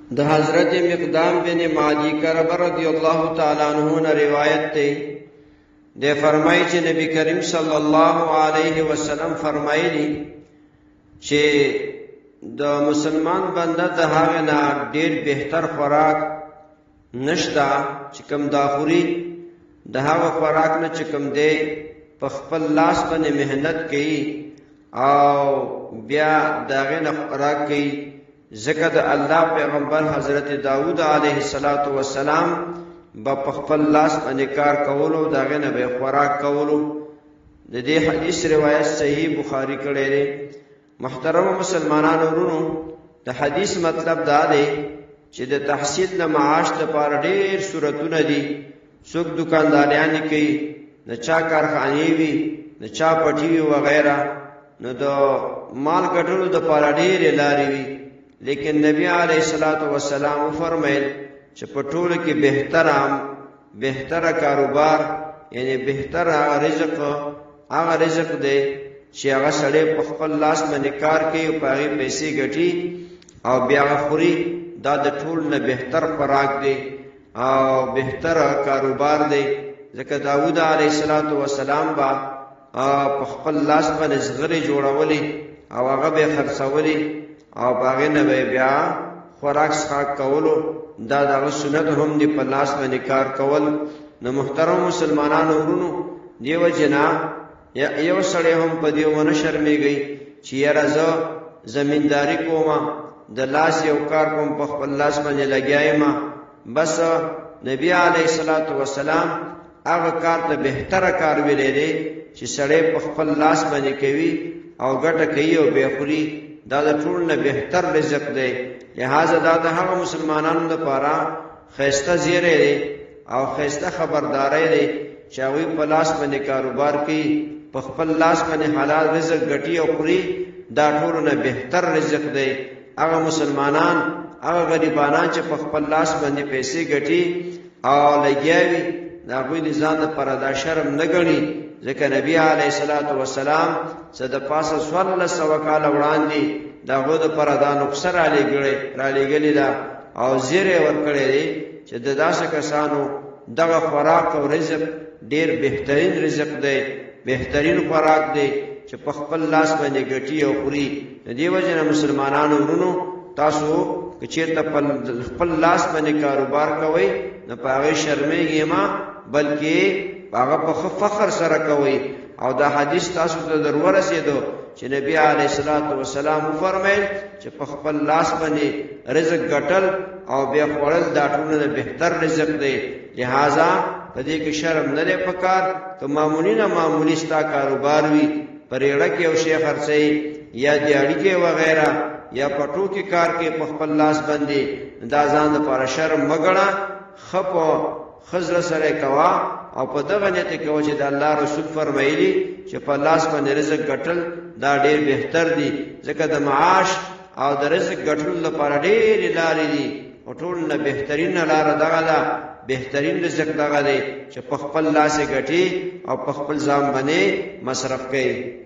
د حضرت مقدام بن معدی کرب رضی الله تعالی عنہ نے روایت تے دے فرمائی چې نبی کریم صلی الله علیه وسلم فرمایلی چې د مسلمان بنده د هغه نه ډیر بهتر خوراک نشتا چې کوم داخوري د هغه خوراک نه چې کوم دی په خپل لاس باندې مهنت کوي او بیا داغه نه خوراک کوي. ځکه د الله پیغمبر حضرت داود علیه السلام په خپل لاس باندې کار کولو داغه نه به خوراک کولو. د دې حدیث روایت صحیح بخاری کړی دی. محترم مسلمانانو ورونو، د حدیث مطلب دا دی چې د تحصیل د معاش لپاره ډېر صورتونه دي. څوک دکانداریانې کوي، د چا کارخانې وي، د چا پټي وي وغیره، نو د مال ګټلو لپاره ډېرې لارې وي. لیکن نبی علیه السلام فرمایل چې په ټولو کې بهتره کاروبار یعنی بهتره رزق هغه رزق دی چې هغه سړی په خپل لاس باندې کار کوي او په هغې پیسې ګټي او بیا هغه خوري. دا د ټول نه بهتر خوراک دی او بهتره کاروبار دی. ځکه داود علیه السلام با په خپل لاس باندې زغرې جوړولې او هغه به خرڅولې او باغې نه به بیا خوراک څښاک کولو. دا دغه سنت هم دی په لاس باندې کار کول. نو محترم مسلمانانو ورونو، دیو جنا یو سړی هم په دې ونه شرمېږي چې یاره زه زمینداری کوم، د لاس یو کار کوم، په خپل لاس باندې لګیا یم. بس نبی علیه السلام هغه کار ته بهتره کار ویلی دی چې سړی په خپل لاس باندې کوي او ګټه کوي او بیا خوري. دا د ټول نه بهتر رزق دی. لہذا دا د هغه مسلمانانو لپاره ښایسته زیری دی او ښایسته خبرداری دی چې هغوی په لاس باندې کاروبار کوي، په خپل لاس باندې حلال رزق ګټي او خوري. دا ټول نه بهتر رزق دی. هغه مسلمانان، هغه غریبانان چې په خپل لاس باندې پیسې ګټي او لګیا وي، د هغوی د ځان لپاره دا شرم نه ګڼي. ځکه نبی علیه السلام څه د پاسه 1400 کاله وړاندې د هغو دپاره دا نقصه رالېږلې ده او زیری ورکړی دی چې د داسې کسانو دغه خوراک او رزق ډېر بهترین رزق دی، بهترین خوراک دی چې په خپل لاس باندې ګټي او خوري. د دې وجې نه مسلمانانو ورونو، تاسو که چېرته خپل لاس باندې کاروبار کوئ نو په هغې شرمېږئ مه، بلکې هغه په فخر سره کوي. او دا حدیث تاسو ته در ورسېدو چې نبی علیه السلام وفرمیل چې په خپل لاس باندې رزق ګټل او بیا خوړل دا ټول نه بهتر رزق دی. لہذا په دې کې شرم نه دی پکار. که معمولی ستا کاروبار وي، په ریړه کې یو شی خرڅوي یا دیاړي کې وغیره یا پټو کې کار کې په خپل لاس باندې، دا ځان لپاره شرم مه ګڼه. ښه په خزر سره کوا او په دغه نیت کې چې د الله رسول فرمایلی چې په لاس باندې رزق ګټل دا ډېر بهتر دی. ځکه د معاش او د رزق ګټلو لپاره ډېرې لارې دي او ټول نه بهترینه لاره دغه ده، بهترین رزق دغه دی چې په خپل لاس ګټي او په خپل ځان باندې مصرف کوي.